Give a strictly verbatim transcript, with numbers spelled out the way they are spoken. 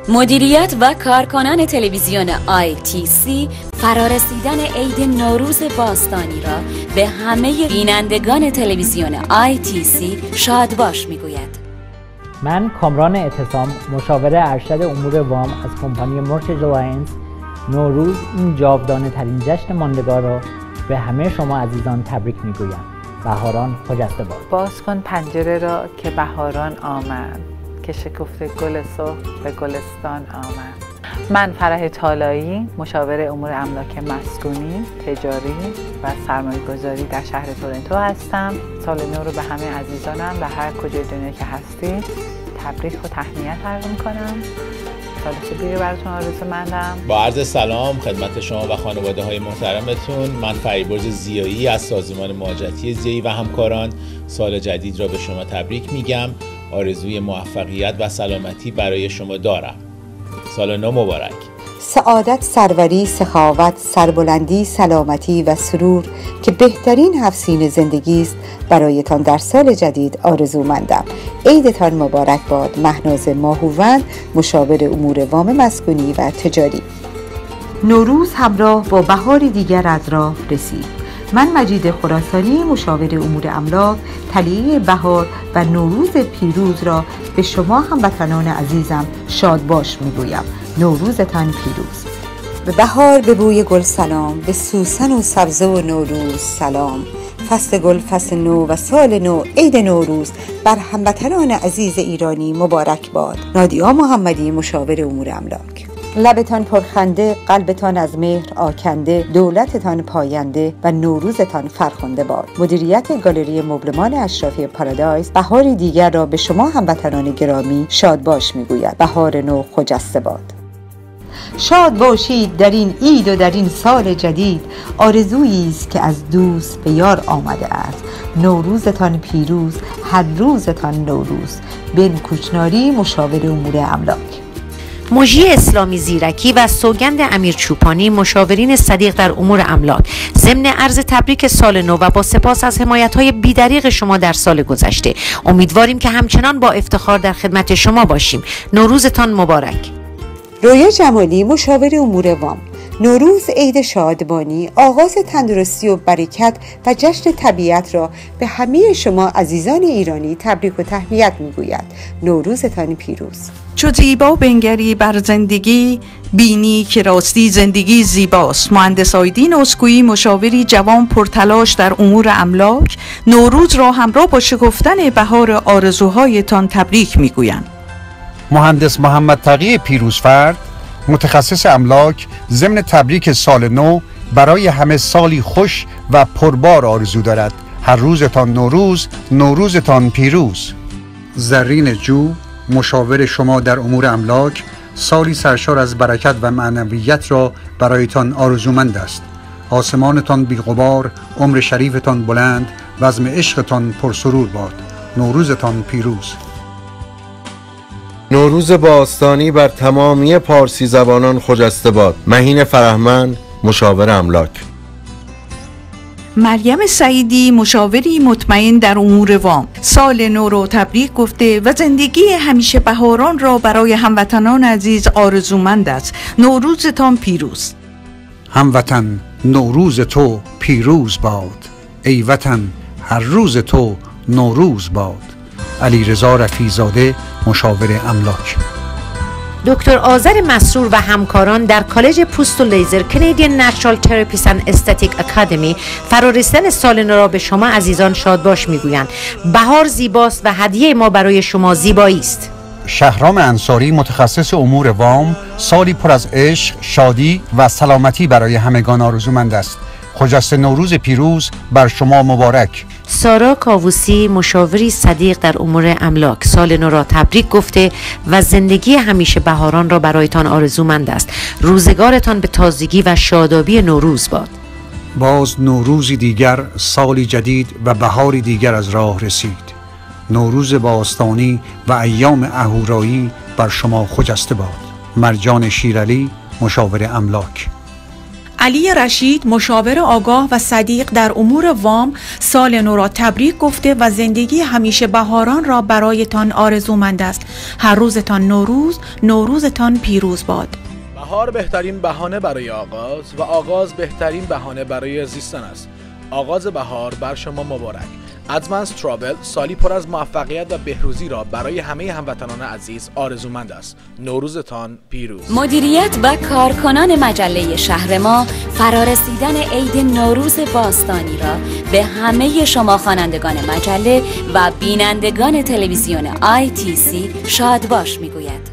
مدیریت و کارکنان تلویزیون آی تی سی فرارسیدن عید نوروز باستانی را به همه بینندگان تلویزیون آی تی سی شادباش میگوید. من کامران اعتصام، مشاور ارشد امور وام از کمپانی مورتگیج الاینس، نوروز این جاودانه ترین جشن ماندگار را به همه شما عزیزان تبریک میگویم. بهاران خجسته باد. باز کن پنجره را که بهاران آمد، که شکفته گل سرخ به گلستان آمد. من فرح طالایی، مشاور امور املاک مسکونی، تجاری و سرمایه‌گذاری در شهر تورنتو هستم. سال نو رو به همه عزیزانم و هر کجای دنیا که هستید تبریک و تهنیت عرض می‌کنم. سال خوبی رو براتون آرزومندم. با عرض سلام خدمت شما و خانواده های محترمتون. من فریبرز زیایی از سازمان مهاجرتی زیایی و همکاران سال جدید را به شما تبریک میگم. آرزوی موفقیت و سلامتی برای شما دارم. سال نو مبارک. سعادت، سروری، سخاوت، سربلندی، سلامتی و سرور که بهترین هفسین زندگی است برایتان در سال جدید آرزومندم. عیدتان مبارک باد. مهناز ماهوند، مشاور امور وام مسکونی و تجاری. نوروز همراه با بهاری دیگر از راه رسید. من مجید خراسانی، مشاور امور املاک، طلیعه بهار و نوروز پیروز را به شما هموطنان عزیزم شادباش میگویم. نوروزتان پیروز. به بهار، به بوی گل سلام، به سوسن و سبزه و نوروز سلام. فصل گل، فصل نو و سال نو، عید نوروز بر هموطنان عزیز ایرانی مبارک باد. نادیا محمدی، مشاور امور املاک. لبتان پرخنده، قلبتان از مهر آکنده، دولتتان پاینده و نوروزتان فرخنده باد. مدیریت گالری مبلمان اشرافی پارادایس بهاری دیگر را به شما هموطنان گرامی شادباش میگوید. بهار نو خجسته باد. شاد باشید در این عید و در این سال جدید. آرزویی است که از دوست به یار آمده است. نوروزتان پیروز، هر روزتان نوروز. بن کوچناری، مشاور امور املاک. مجری اسلامی زیرکی و سوگند امیر چوپانی، مشاورین صدیق در امور املاک، ضمن عرض تبریک سال نو و با سپاس از حمایت‌های بی‌دریغ شما در سال گذشته، امیدواریم که همچنان با افتخار در خدمت شما باشیم. نوروزتان مبارک. رویا جمالی، مشاور امور وام. نوروز عید شادمانی، آغاز تندرستی و برکت و جشن طبیعت را به همه شما عزیزان ایرانی تبریک و تهنیت میگوید. نوروزتان پیروز. چو زیبا بنگری بر زندگی، بینی که راستی زندگی زیباست. مهندس آیدین اسکویی، مشاوری جوان پرتلاش در امور املاک، نوروز را همراه با شکفتن بهار آرزوهایتان تبریک میگویند. مهندس محمد تقی پیروزفرد، متخصص املاک، ضمن تبریک سال نو برای همه سالی خوش و پربار آرزو دارد. هر روزتان نوروز، نوروزتان پیروز. زرین جو، مشاور شما در امور املاک، سالی سرشار از برکت و معنویت را برایتان آرزومند است. آسمانتان بی‌غبار، عمر شریفتان بلند، بزم عشقتان پرسرور باد. نوروزتان پیروز. نوروز باستانی بر تمامی پارسی زبانان خجسته باد. مهین فرهمند، مشاور املاک. مریم سعیدی، مشاوری مطمئن در امور وام، سال نو رو تبریک گفته و زندگی همیشه بهاران را برای هموطنان عزیز آرزومند است. نوروزتان پیروز. هموطن، نوروز تو پیروز باد. ای وطن، هر روز تو نوروز باد. علیرضا رفیع‌زاده، مشاور املاک. دکتر آذر مسرور و همکاران در کالج پوست و لیزر کانادین نچرال تراپیست اند استتیک اکادمی فرارسیدن سال نو را به شما عزیزان شادباش میگویند. بهار زیباست و هدیه ما برای شما زیبایی است. شهرام انصاری، متخصص امور وام، سالی پر از عشق، شادی و سلامتی برای همگان آرزومند است. خجسته نوروز پیروز بر شما مبارک. سارا کاووسی، مشاوری صدیق در امور املاک، سال نو را تبریک گفته و زندگی همیشه بهاران را برایتان آرزومند است. روزگارتان به تازگی و شادابی نوروز باد. باز نوروزی دیگر، سالی جدید و بهاری دیگر از راه رسید. نوروز باستانی و ایام اهورایی بر شما خجسته باد. مرجان شیرعلی، مشاور املاک. علی رشید مشاور آگاه و صدیق در امور وام سال نو را تبریک گفته و زندگی همیشه بهاران را برایتان آرزومند است. هر روزتان نوروز، نوروزتان پیروز باد. بهار بهترین بهانه برای آغاز و آغاز بهترین بهانه برای زیستن است. آغاز بهار بر شما مبارک. ادوانس ترابل سالی پر از موفقیت و بهروزی را برای همه هموطنان عزیز آرزومند است. نوروزتان پیروز. مدیریت و کارکنان مجله شهر ما فرارسیدن عید نوروز باستانی را به همه شما خوانندگان مجله و بینندگان تلویزیون آی تی سی شادباش میگوید.